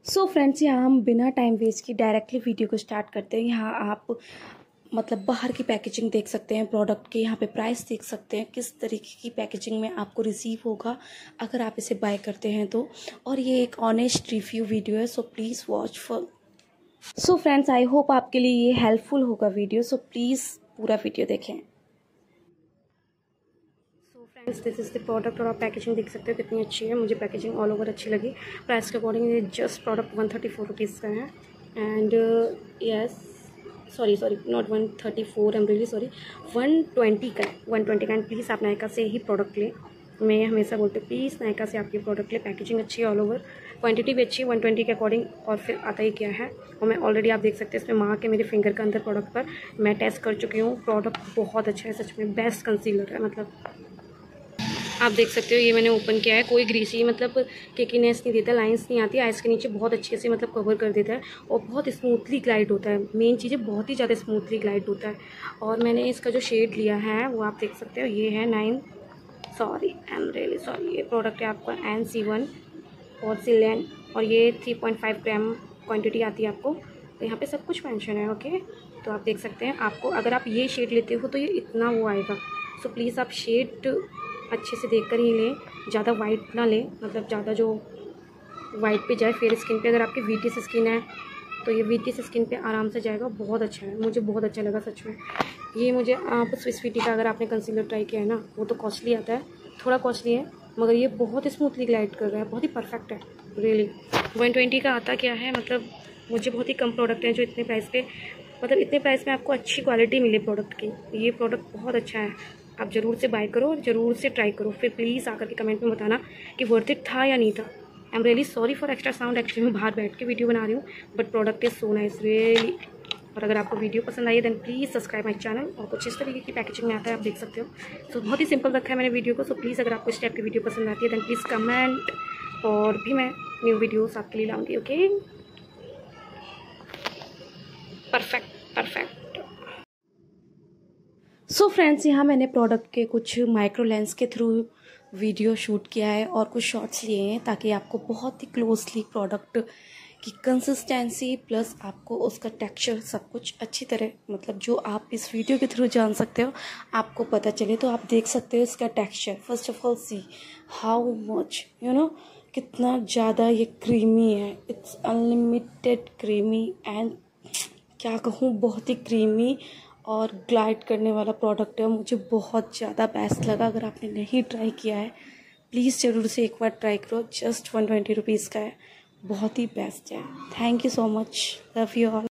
सो friends, यहाँ हम बिना टाइम वेस्ट की डायरेक्टली वीडियो को स्टार्ट करते हैं। यहाँ आप मतलब बाहर की पैकेजिंग देख सकते हैं, प्रोडक्ट के यहाँ पे प्राइस देख सकते हैं, किस तरीके की पैकेजिंग में आपको रिसीव होगा अगर आप इसे बाय करते हैं तो। और ये एक ऑनेस्ट रिव्यू वीडियो है, so please watch full. So friends, I hope आपके लिए ये हेल्पफुल होगा वीडियो, सो प्लीज़ पूरा वीडियो देखें। Friends, this is the product और आप पैकेजिंग देख सकते हो कितनी अच्छी है। मुझे पैकेजिंग ऑल ओवर अच्छी लगी। प्राइस के अकॉर्डिंग ये जस्ट प्रोडक्ट 134 रुपीज़ का है। And yes, sorry not 134, I am really sorry, 120 का है, 120 का। एंड प्लीज़ आप नायका से ही प्रोडक्ट लें। मैं हमेशा बोलती हूँ प्लीज़ नायका से आपकी प्रोडक्ट लें। पैकेजिंग अच्छी है ऑल ओवर, क्वांटिटी भी अच्छी है 120 के अकॉर्डिंग। और फिर आता ही क्या है, और मैं ऑलरेडी आप देख सकते हैं इसमें मार्क है मेरे फिंगर के अंदर प्रोडक्ट पर। मैं टेस्ट कर चुकी हूँ, प्रोडक्ट बहुत अच्छा है, सच में बेस्ट कंसीलर है। मतलब आप देख सकते हो, ये मैंने ओपन किया है, कोई ग्रीसी मतलब केकीनेस नहीं देता, लाइंस नहीं आती, आइस के नीचे बहुत अच्छे से मतलब कवर कर देता है और बहुत स्मूथली ग्लाइड होता है। मेन चीज़ है, बहुत ही ज़्यादा स्मूथली ग्लाइड होता है। और मैंने इसका जो शेड लिया है वो आप देख सकते हो, ये है 9, sorry I am really sorry, ये प्रोडक्ट है आपका NC1 और सिलेन, और ये 3.5 ग्राम क्वान्टिटी आती है आपको। तो यहाँ पर सब कुछ मेंशन है, ओके। तो आप देख सकते हैं, आपको अगर आप ये शेड लेते हो तो ये इतना वो आएगा। सो प्लीज़ आप शेड अच्छे से देखकर ही लें, ज़्यादा वाइट ना लें, मतलब ज़्यादा जो वाइट पे जाए फेयर स्किन पे। अगर आपकी वीटी स्किन है तो ये वीटी स्किन पे आराम से जाएगा, बहुत अच्छा है, मुझे बहुत अच्छा लगा सच में। ये मुझे आप स्विस ब्यूटी का अगर आपने कंसीलर ट्राई किया है ना, वो तो कॉस्टली आता है, थोड़ा कॉस्टली है, मगर ये बहुत स्मूथली ग्लाइड कर रहा है, बहुत ही परफेक्ट है रियली। 120 का आता क्या है, मतलब मुझे बहुत ही कम प्रोडक्ट हैं जो इतने प्राइस पे, मतलब इतने प्राइस में आपको अच्छी क्वालिटी मिले प्रोडक्ट की। ये प्रोडक्ट बहुत अच्छा है, आप ज़रूर से बाय करो और ज़रूर से ट्राई करो। फिर प्लीज़ आकर के कमेंट में बताना कि वर्थ इट था या नहीं था। I am really sorry for extra sound, actually मैं बाहर बैठ के वीडियो बना रही हूँ, but product is so nice really. और अगर आपको वीडियो पसंद आई है then please subscribe my channel. और कुछ इस तरीके की पैकेजिंग में आता है, आप देख सकते हो। सो बहुत ही सिंपल रखा है मैंने वीडियो को। सो प्लीज़ अगर आपको इस टाइप की वीडियो पसंद आती है देन प्लीज़ कमेंट, और भी मैं न्यू वीडियोज़ आपके लिए लाऊंगी, ओके। परफेक्ट। सो फ्रेंड्स, यहाँ मैंने प्रोडक्ट के कुछ माइक्रो लेंस के थ्रू वीडियो शूट किया है और कुछ शॉट्स लिए हैं, ताकि आपको बहुत ही क्लोजली प्रोडक्ट की कंसिस्टेंसी प्लस आपको उसका टेक्सचर सब कुछ अच्छी तरह, मतलब जो आप इस वीडियो के थ्रू जान सकते हो, आपको पता चले। तो आप देख सकते हो इसका texture. First of all see how much कितना ज़्यादा ये क्रीमी है। इट्स अनलिमिटेड क्रीमी एंड क्या कहूँ, बहुत ही क्रीमी और ग्लाइड करने वाला प्रोडक्ट है। मुझे बहुत ज़्यादा बेस्ट लगा। अगर आपने नहीं ट्राई किया है प्लीज़ ज़रूर से एक बार ट्राई करो। जस्ट 120 रुपीज़ का है, बहुत ही बेस्ट है। Thank you so much, love you all.